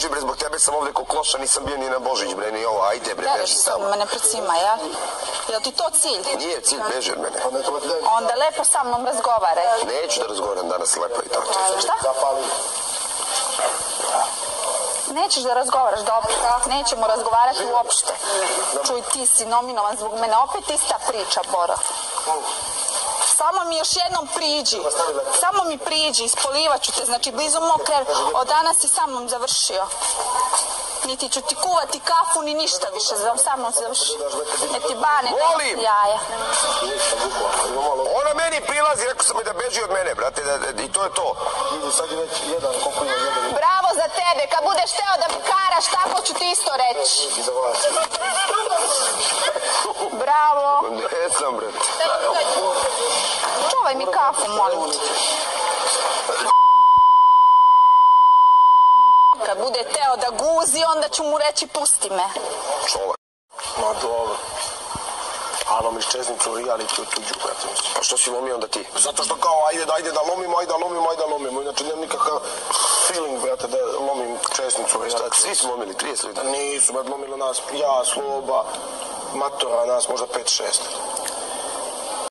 Boži, bre, zbog tebe sam ovde ko kloša, nisam bio ni na Božić, bre, ni ovo, ajde, bre, beži samo. Me ne precima, ja? Je li ti to cilj? Nije cilj, beži od mene. Onda lepo sa mnom razgovaraj. Neću da razgovaram danas lepo i tako. Šta? Nećeš da razgovaraš, dobro, nećemo razgovarati uopšte. Čuj, ti si nominovan zbog mene, opet ista priča, Boro. Samo mi još jednom priđi, samo mi priđi, ispolivaću te, znači blizu mog, jer od danas si sa mnom završio. Niti ću ti kuvati kafu, ni ništa više, sa mnom završio. Ne ti bane, volim! Jaja. Ona meni prilazi, rekao sam mi da beži od mene, brate, i to je to. Bravo za tebe, kad budeš teo da mi karaš, tako ću ti isto reći. Bravo. Ne sam, bre. Čuvaj mi kafu, molim te. Kad bude teo da guzi, onda ću mu reći pusti me. Čovak. Ma dobro. A lomiš čeznicu u reality u tuđu, brate. Pa što si lomio onda ti? Zato što kao, ajde da lomimo. Inače, nemam nikakav feeling, brate, da lomim čeznicu u reality. Šta, svi smo lomili, 30 ljudi? Nisu, brate, lomilo nas, ja, Sloba, Matora, nas možda 5-6.